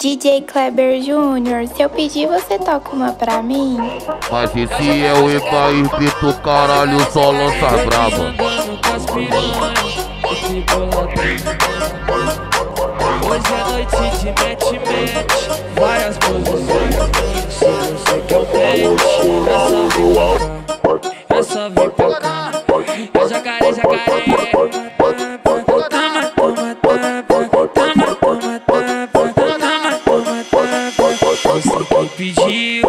DJ Kleber Júnior, se eu pedir você toca uma pra mim? Mas esse é o Epaípe, caralho, só lança brava. Hoje é noite de match, várias posições. Se você quer o teste, é só vir pra cá. É jacaré, jacaré. Toma, toma, toma, toma, toma, toma, toma, toma. Você que pediu.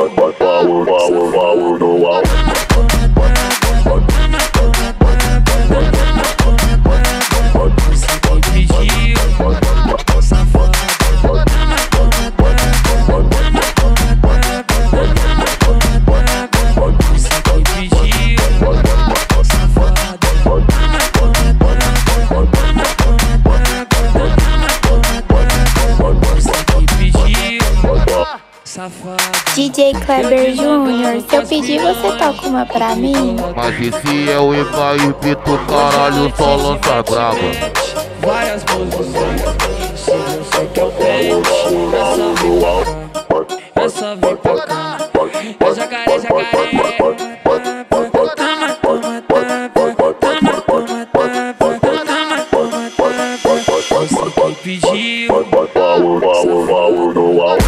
DJ Kleber Júnior, se eu pedir você toca uma pra mim? Mas esse é o Epaípe, caralho, só lança brava. Várias posições. Se você quer o teste, é só vir pra cá. É jacaré, jacaré. Toma, toma, toma, toma, toma, toma. Você que pediu.